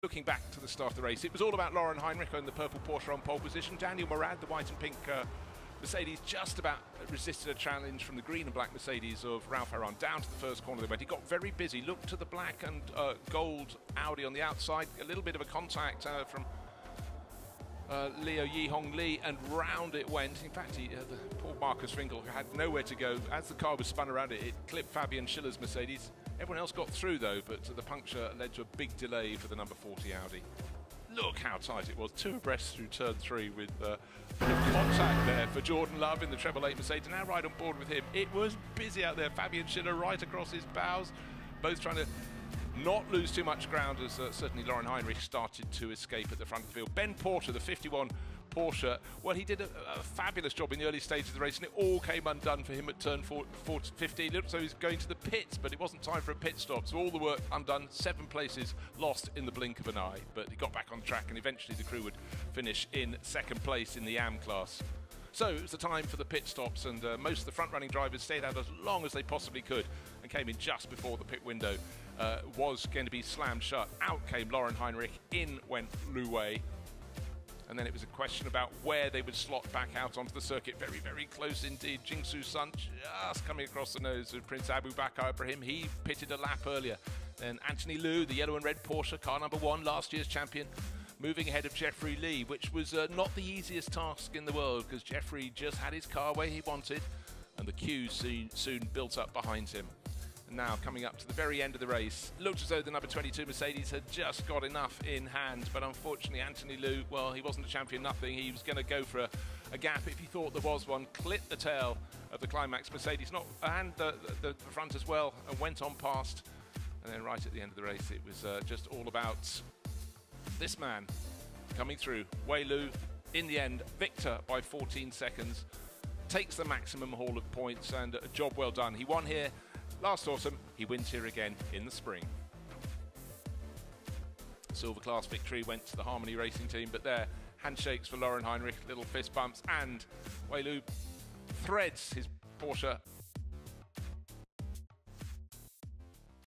looking back to the start of the race, it was all about Lauren Heinrich in the purple Porsche on pole position. Daniel Morad, the white and pink Mercedes, just about resisted a challenge from the green and black Mercedes of Ralph Heron. Down to the first corner they went. He got very busy, looked to the black and gold Audi on the outside, a little bit of a contact from Leo Yi-Hong Lee, and round it went. In fact, the poor Marcus Finkel had nowhere to go. As the car was spun around it, it clipped Fabian Schiller's Mercedes. Everyone else got through though, but the puncture led to a big delay for the number 40 Audi. Look how tight it was, 2 abreast through turn 3 with contact there for Jordan Love in the treble 8 Mercedes. Now right on board with him. It was busy out there. Fabian Schiller right across his bows, both trying to not lose too much ground as certainly Lauren Heinrich started to escape at the front of the field. Ben Porter, the 51 Porsche, well, he did a fabulous job in the early stages of the race, and it all came undone for him at turn 15. It looked so he was going to the pits, but it wasn't time for a pit stop, so all the work undone, 7 places lost in the blink of an eye. But he got back on track, and eventually the crew would finish in 2nd place in the AM class. So it was the time for the pit stops, and most of the front-running drivers stayed out as long as they possibly could and came in just before the pit window was going to be slammed shut. Out came Lauren Heinrich, in went Lu Wei. And then it was a question about where they would slot back out onto the circuit. Very, very close indeed. Jingsu Sun just coming across the nose of Prince Abu Bakr Ibrahim. He pitted a lap earlier. Then Anthony Liu, the yellow and red Porsche, car number 1, last year's champion, moving ahead of Jeffrey Lee, which was not the easiest task in the world, because Jeffrey just had his car where he wanted, and the queue soon built up behind him. And now coming up to the very end of the race, looked as though the number 22 Mercedes had just got enough in hand, but unfortunately Anthony Liu, well, he wasn't a champion nothing. He was going to go for a gap if he thought there was one, clipped the tail of the Climax Mercedes, and the front as well, and went on past. And then right at the end of the race, it was just all about this man coming through. Wei Lu, in the end, victor by 14 seconds, takes the maximum haul of points, and a job well done. He won here last autumn, he wins here again in the spring. Silver class victory went to the Harmony Racing team, but there, handshakes for Lauren Heinrich, little fist bumps, and Wei Lu threads his Porsche